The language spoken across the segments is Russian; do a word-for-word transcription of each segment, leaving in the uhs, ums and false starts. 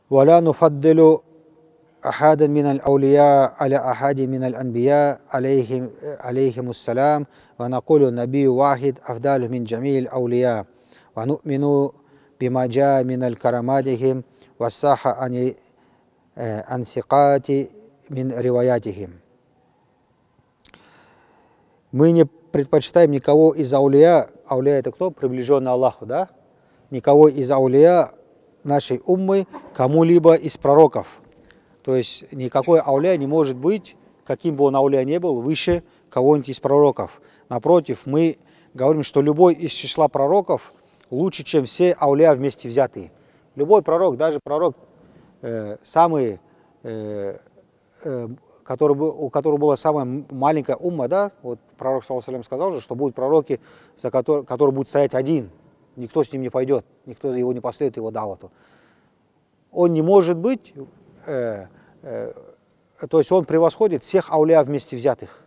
ولا نفضل أحدا من الأولياء على أحد من الأنبياء عليهم عليهم السلام ونقول النبي واحد أفضل من جميع الأولياء ونؤمن بما جاء من الكراماتهم والصح عن عن ثقات من رواياتهم. Мы не предпочитаем никого из аулия, аулия это кто? Приближенный Аллаху, да? Никого из аулия нашей уммы кому-либо из пророков. То есть никакой аулия не может быть, каким бы он аулия не был, выше кого-нибудь из пророков. Напротив, мы говорим, что любой из числа пророков лучше, чем все аулия вместе взятые. Любой пророк, даже пророк, э, самый, э, э, который, у которого была самая маленькая умма, да, вот пророк саллаллаху алейхи ва саллям сказал же, что будут пророки, за который, который будет стоять один, никто с ним не пойдет, никто его не последует его давату. Он не может быть, э, э, то есть он превосходит всех аулия вместе взятых.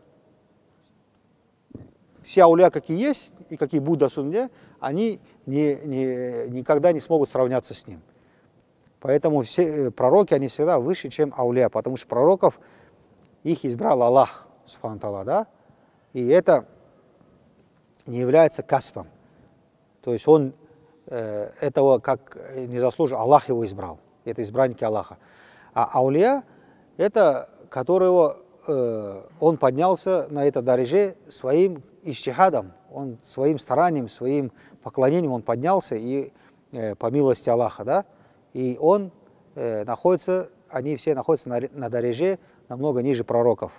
Все аулия, какие есть и какие будут до судного дня, они не, не, никогда не смогут сравняться с ним. Поэтому все пророки, они всегда выше, чем аулия, потому что пророков их избрал Аллах, субхану тааля, да? И это не является каспом. То есть он э, этого как не заслужил, Аллах его избрал. Это избранники Аллаха. А аулия, это которого э, он поднялся на это дареже своим ичтихадом, он своим старанием, своим поклонением он поднялся, и э, по милости Аллаха, да? И он э, находится, они все находятся на, на дареже намного ниже пророков.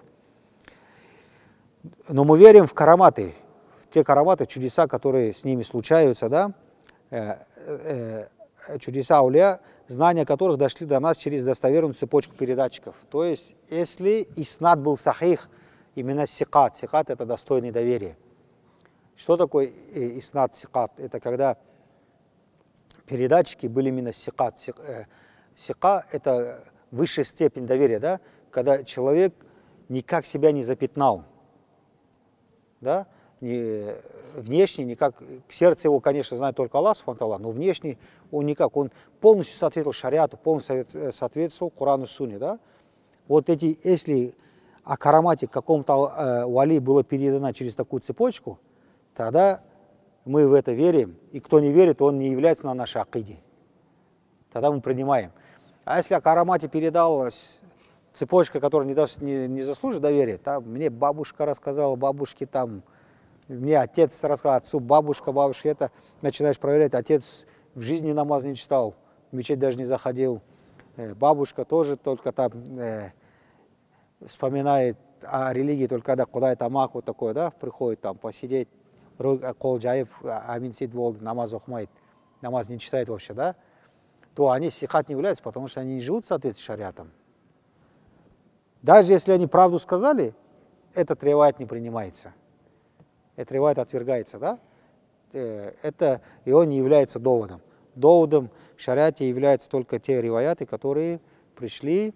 Но мы верим в караматы, в те караматы, чудеса, которые с ними случаются, да? э, э, чудеса аулия, знания которых дошли до нас через достоверную цепочку передатчиков. То есть, если иснад был сахих, именно сикат, сикат это достойный доверия. Что такое иснад сикат? Это когда передатчики были именно сикат. Сика это высшая степень доверия, да? Когда человек никак себя не запятнал, да? Не, внешне никак, сердце его, конечно, знает только Аллах, но внешне он никак, он полностью соответствовал шариату, полностью соответствовал Корану Сунне, да? Вот эти, если о карамате какому-то э, вали было передано через такую цепочку, тогда мы в это верим, и кто не верит, он не является на нашей акиде. Тогда мы принимаем. А если о карамате передалась цепочка, которая не, даст, не, не заслужит доверия, там мне бабушка рассказала, бабушке там, мне отец рассказал, отцу бабушка, бабушка, это начинаешь проверять, отец в жизни намаз не читал, в мечеть даже не заходил, э, бабушка тоже только там э, вспоминает о религии, только когда куда это мак вот такой, да, приходит там посидеть, кол джаиб, амин сид болды, намаз ухмает, намаз не читает вообще, да, то они сихат не являются, потому что они не живут в соответствии с шариатом. Даже если они правду сказали, этот ривайат не принимается. Этот ривайат отвергается, да? Это, и он не является доводом. Доводом в шариате являются только те риваяты, которые пришли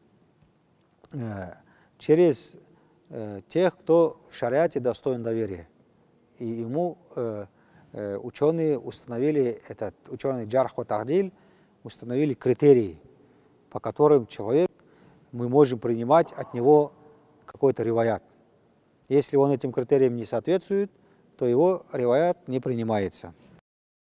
э, через э, тех, кто в шариате достоин доверия. И ему э, э, ученые установили, этот ученый Джарх ва Та'диль, установили критерии, по которым человек, мы можем принимать от него какой-то риваят. Если он этим критериям не соответствует, то его риваят не принимается.